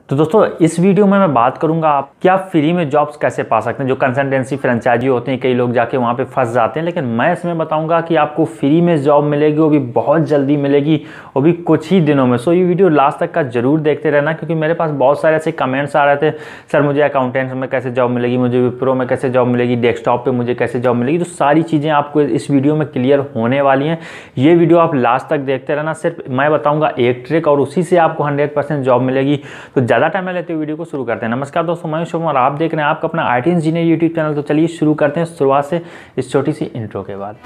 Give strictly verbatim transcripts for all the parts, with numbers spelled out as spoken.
तो दोस्तों इस वीडियो में मैं बात करूंगा आप क्या फ्री में जॉब्स कैसे पा सकते हैं। जो कंसल्टेंसी फ्रेंचाइजी होते हैं, कई लोग जाके वहां पे फंस जाते हैं, लेकिन मैं इसमें बताऊंगा कि आपको फ्री में जॉब मिलेगी, वो भी बहुत जल्दी मिलेगी, वो भी कुछ ही दिनों में। सो ये वीडियो लास्ट तक का जरूर देखते रहना, क्योंकि मेरे पास बहुत सारे ऐसे कमेंट्स आ रहे थे, सर मुझे अकाउंटेंट्स में कैसे जॉब मिलेगी, मुझे विप्रो में कैसे जॉब मिलेगी, डेस्कटॉप पर मुझे कैसे जॉब मिलेगी। तो सारी चीज़ें आपको इस वीडियो में क्लियर होने वाली हैं। ये वीडियो आप लास्ट तक देखते रहना। सिर्फ मैं बताऊँगा एक ट्रिक और उसी से आपको हंड्रेड परसेंट जॉब मिलेगी। तो ज़्यादा टाइम में लेते हुए वीडियो को शुरू करते हैं। नमस्कार दोस्तों, मैं शुभम और आप देख रहे हैं आपका अपना आईटी इंजीनियर यूट्यूब चैनल। तो चलिए शुरू करते हैं शुरुआत से इस छोटी सी इंट्रो के बाद।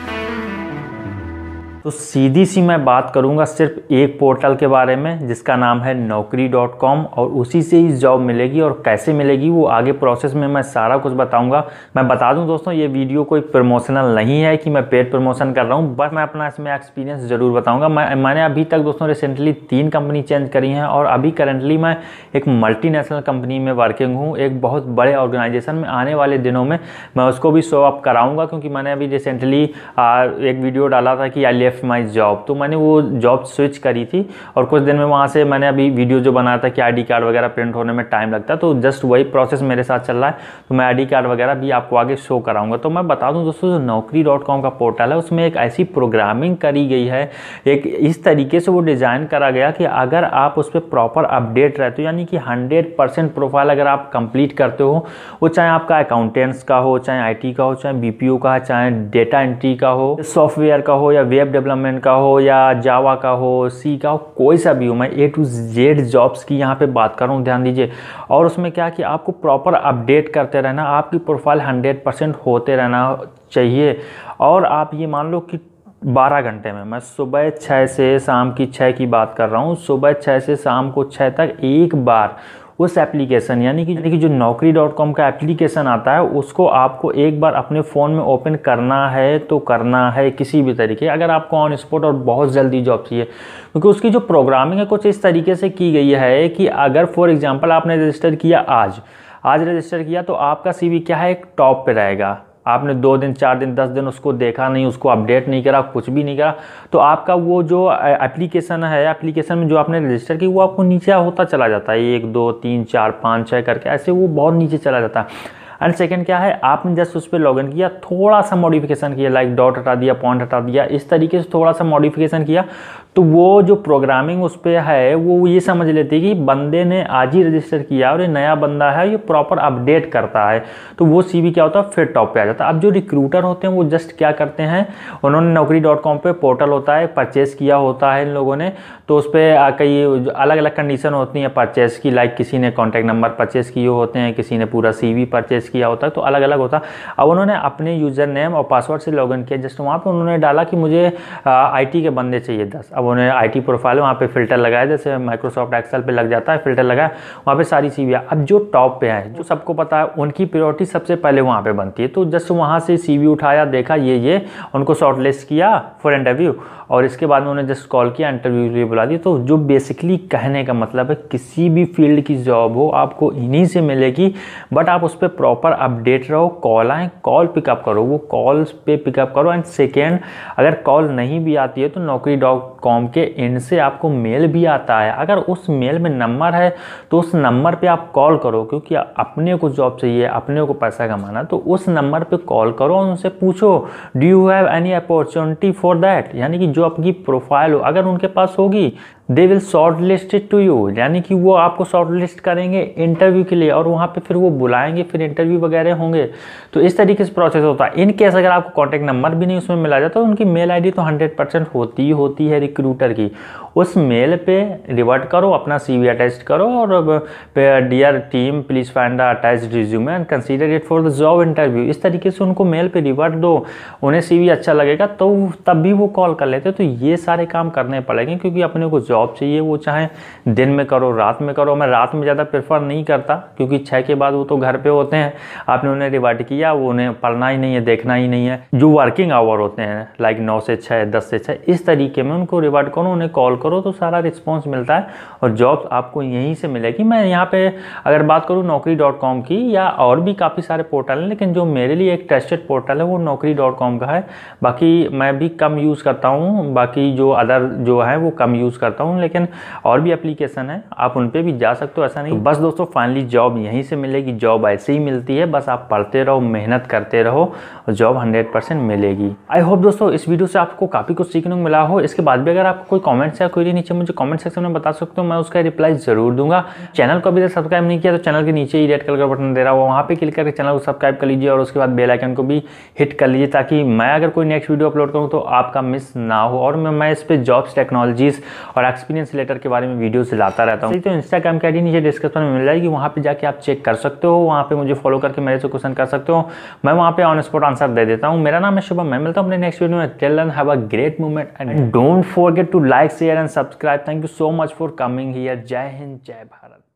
तो सीधी सी मैं बात करूंगा सिर्फ एक पोर्टल के बारे में जिसका नाम है नौकरी डॉट कॉम, और उसी से ही जॉब मिलेगी और कैसे मिलेगी वो आगे प्रोसेस में मैं सारा कुछ बताऊंगा। मैं बता दूं दोस्तों, ये वीडियो कोई प्रमोशनल नहीं है कि मैं पेड प्रमोशन कर रहा हूं, बट मैं अपना इसमें एक्सपीरियंस जरूर बताऊंगा। मैं मैंने अभी तक दोस्तों रिसेंटली तीन कंपनी चेंज करी हैं और अभी करेंटली मैं एक मल्टीनेशनल कंपनी में वर्किंग हूँ, एक बहुत बड़े ऑर्गेनाइजेशन में। आने वाले दिनों में मैं उसको भी शो अप कराऊंगा, क्योंकि मैंने अभी रिसेंटली एक वीडियो डाला था कि आई लेफ्ट माई जॉब, तो मैंने वो जॉब स्विच करी थी और कुछ दिन में वहाँ से मैंने अभी वीडियो जो बनाया था कि आईडी कार्ड वगैरह प्रिंट होने में टाइम लगता है, तो जस्ट वही प्रोसेस मेरे साथ चल रहा है। तो मैं आईडी कार्ड वगैरह भी आपको आगे शो कराऊंगा। तो मैं बता दूं दोस्तों, जो नौकरी डॉट कॉम का पोर्टल है उसमें एक ऐसी प्रोग्रामिंग करी गई है, एक इस तरीके से वो डिज़ाइन करा गया कि अगर आप उस पर प्रॉपर अपडेट रहते हो, यानी कि हंड्रेड परसेंट प्रोफाइल अगर आप कंप्लीट करते हो, वो चाहे आपका अकाउंटेंट्स का हो, चाहे आईटी का हो, चाहे बीपीओ का, चाहे डेटा एंट्री का हो, सॉफ्टवेयर का हो, या वेब डेवलपमेंट का हो, या जावा का हो, सी का हो, कोई सा भी हो। मैं ए टू जेड जॉब्स की यहाँ पे बात कर रहा हूँ, ध्यान दीजिए। और उसमें क्या कि आपको प्रॉपर अपडेट करते रहना, आपकी प्रोफाइल हंड्रेड परसेंट होते रहना चाहिए। और आप ये मान लो कि बारह घंटे में, मैं सुबह छः से शाम की छः की बात कर रहा हूँ, सुबह छः से शाम को छः तक एक बार उस एप्लीकेशन यानी कि, यानी कि जो नौकरी डॉट कॉम का एप्लीकेशन आता है उसको आपको एक बार अपने फ़ोन में ओपन करना है तो करना है किसी भी तरीके। अगर आपको ऑन स्पॉट और बहुत जल्दी जॉब चाहिए, क्योंकि उसकी जो प्रोग्रामिंग है कुछ इस तरीके से की गई है कि अगर फॉर एग्जांपल आपने रजिस्टर किया आज आज रजिस्टर किया तो आपका सीवी क्या है, एक टॉप पे रहेगा। आपने दो दिन चार दिन दस दिन उसको देखा नहीं, उसको अपडेट नहीं करा, कुछ भी नहीं करा, तो आपका वो जो एप्लीकेशन है, एप्लीकेशन में जो आपने रजिस्टर की वो आपको नीचे होता चला जाता है, एक दो तीन चार पाँच छः करके ऐसे वो बहुत नीचे चला जाता है। एंड सेकंड क्या है, आपने जस्ट उस पर लॉगिन किया, थोड़ा सा मॉडिफिकेशन किया, लाइक डॉट हटा दिया, पॉइंट हटा दिया, इस तरीके से थोड़ा सा मॉडिफिकेशन किया, तो वो जो प्रोग्रामिंग उस पर है वो ये समझ लेती है कि बंदे ने आज ही रजिस्टर किया और ये नया बंदा है, ये प्रॉपर अपडेट करता है, तो वो सीवी क्या होता है फिर टॉप पे आ जाता है। अब जो रिक्रूटर होते हैं वो जस्ट क्या करते हैं, उन्होंने नौकरी डॉट कॉम पर पोर्टल होता है, परचेस किया होता है इन लोगों ने, तो उस पर कई अलग अलग कंडीशन होती हैं परचेस की, लाइक किसी ने कॉन्टैक्ट नंबर परचेस किए होते हैं, किसी ने पूरा सीवी परचेस किया होता है, तो अलग अलग होता है। अब उन्होंने अपने यूज़र नेम और पासवर्ड से लॉगिन किया, जस्ट वहाँ पे उन्होंने डाला कि मुझे आईटी के बंदे चाहिए दस। अब उन्होंने आईटी प्रोफाइल वहाँ पे फिल्टर लगाया, जैसे माइक्रोसॉफ्ट एक्सेल पे लग जाता है फिल्टर लगाया, वहाँ पे सारी सीवी। अब जो टॉप पे है, जो सबको पता है, उनकी प्रायोरिटी सबसे पहले वहाँ पे बनती है। तो जस्ट वहाँ से सीवी उठाया, देखा ये ये उनको शॉर्टलिस्ट किया फॉर इंटरव्यू, और इसके बाद में उन्होंने जस्ट कॉल किया, इंटरव्यू के लिए बुला दिया। तो जो बेसिकली कहने का मतलब है, किसी भी फील्ड की जॉब हो आपको इन्हीं से मिलेगी, बट आप उस पर प्रॉपर अपडेट रहो। कॉल आए, कॉल पिकअप करो, वो कॉल्स पे पिकअप करो। एंड सेकेंड, अगर कॉल नहीं भी आती है तो नौकरी डॉट कॉम के एंड से आपको मेल भी आता है। अगर उस मेल में नंबर है तो उस नंबर पे आप कॉल करो, क्योंकि अपने को जॉब चाहिए, अपने को पैसा कमाना, तो उस नंबर पे कॉल करो और उनसे पूछो do you have any opportunity for that, यानी कि जो आपकी प्रोफाइल हो अगर उनके पास होगी, they will shortlist it to you, यानी कि वो आपको शॉर्ट लिस्ट करेंगे इंटरव्यू के लिए, और वहाँ पे फिर वो बुलाएंगे, फिर इंटरव्यू वगैरह होंगे। तो इस तरीके से प्रोसेस होता है। इन केस अगर आपको कॉन्टैक्ट नंबर भी नहीं उसमें मिला जाता, तो उनकी मेल आईडी तो हंड्रेड परसेंट होती ही होती है रिक्रूटर की। उस मेल पे रिवर्ट करो, अपना सीवी अटैच करो, और dear team please find the attached resume and consider it for the job interview, इस तरीके से उनको मेल पे रिवर्ट दो। उन्हें सीवी अच्छा लगेगा तो तब भी वो कॉल कर लेते। तो ये सारे काम करने पड़ेंगे, क्योंकि अपने को जॉब चाहिए, वो चाहे दिन में करो रात में करो। मैं रात में ज़्यादा प्रेफर नहीं करता, क्योंकि छः के बाद वो तो घर पे होते हैं, आपने उन्हें रिवर्ट किया, वो उन्हें पढ़ना ही नहीं है, देखना ही नहीं है। जो वर्किंग आवर होते हैं लाइक नौ से छः, दस से छः, इस तरीके में उनको रिवर्ट करो, उन्हें कॉल करो, तो सारा रिस्पॉन्स मिलता है और जॉब आपको यहीं से मिलेगी। मैं यहाँ पे अगर बात करूँ नौकरी डॉट कॉम की, या और भी काफ़ी सारे पोर्टल हैं, लेकिन जो मेरे लिए एक ट्रस्टेड पोर्टल है वो नौकरी डॉट कॉम का है। बाकी मैं भी कम यूज़ करता हूँ, बाकी जो अदर जो है वो कम यूज़ करता हूँ। बताता हूँ, लेकिन और भी एप्लीकेशन है, आप उन पर भी जा सकते हो, ऐसा नहीं। तो बस दोस्तों फाइनली जॉब यहीं से मिलेगी, जॉब ऐसे ही मिलती है, बस आप पढ़ते रहो, मेहनत करते रहो, जॉब हंड्रेड परसेंट मिलेगी। आई होप दोस्तों इस वीडियो से आपको काफ़ी कुछ सीखने को मिला हो। इसके बाद भी अगर आपको कोई कमेंट्स या क्वेरी नीचे मुझे कमेंट सेक्शन में बता सकते हो, मैं उसका रिप्लाई जरूर दूंगा। चैनल को अभी तक सब्सक्राइब नहीं किया तो चैनल के नीचे ही रेड कलर का बटन दे रहा हो, वहाँ पे क्लिक करके चैनल को सब्सक्राइब कर लीजिए और उसके बाद बेल आइकन को भी हिट कर लीजिए, ताकि मैं अगर कोई नेक्स्ट वीडियो अपलोड करूँ तो आपका मिस ना हो। और मैं मैं इस पर जॉब्स, टेक्नोलॉजीज और एक्सपीरियंस लेटर के बारे में वीडियोस लाता रहता हूँ। तो इंस्टाग्राम की आईडी नीचे डिस्क्रिप्शन में मिल जाएगी, वहाँ पे जाके आप चेक कर सकते हो, वहाँ पे मुझे फॉलो करके मेरे से क्वेश्चन कर सकते हो, मैं वहाँ पे ऑन स्पॉट आंसर दे देता हूँ। मेरा नाम है शुभम, मैं मिलता हूँ अपने नेक्स्ट वीडियो में। Till then have a great moment and don't forget to like, share and subscribe. Thank you so much for coming here. जय हिंद, जय भारत।